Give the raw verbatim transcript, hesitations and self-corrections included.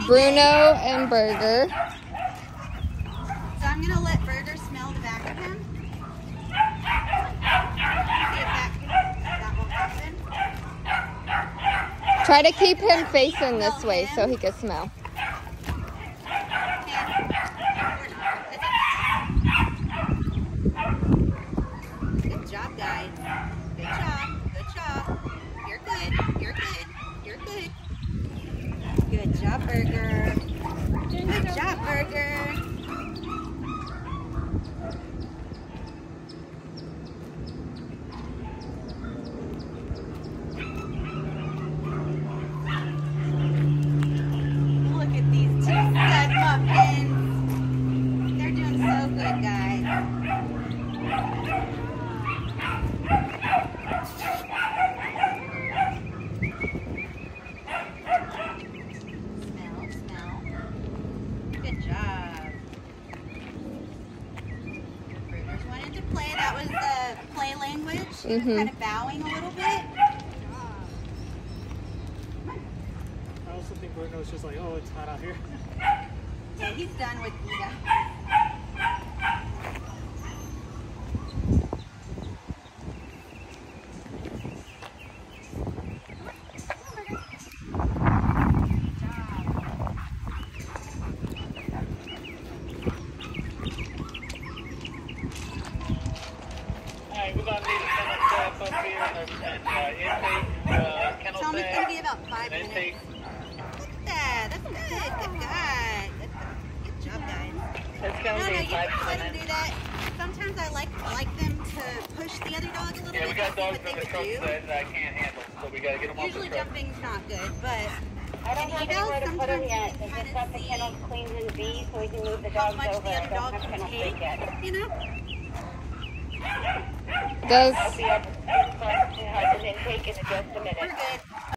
Bruno and Berger. So I'm going to let Berger smell the back of him. See if that, that will happen. Try to keep him facing this way so he can smell. Good job, guys. Good job. Good job. You're good. You're good. You're good. Good job, Berger. Good job, Berger. Look at these two stud muffins. They're doing so good, guys. Smell, smell. Good job. Bruno's wanted to play. That was the play language. Mm-hmm. Kind of bowing a little bit. I also think Bruno's just like, oh, it's hot out here. Yeah, he's done with Ida. Alright, we're going to need a kennel staff up here and uh, intake, uh, kennel Tell me it's going to staff, be about five and minutes. intake. Yeah, that's good. Good guy. Good, good job, guys. It's No, going no, to you be five can let them minutes. do that. Sometimes I like like them to push the other dog a little Yeah, we bit got to see dogs what in they the would truck do. that I can't handle, so we got to get them off Usually the truck. jumping's not good, but I don't have you know, anywhere to put them sometimes yet. you They can just kind got of the see kennels cleaned and beat so we can move the how dogs much over. the I other don't dog have can kennel take, feet yet. you know? Does I'll be able to start to have an intake in just a minute. We're good.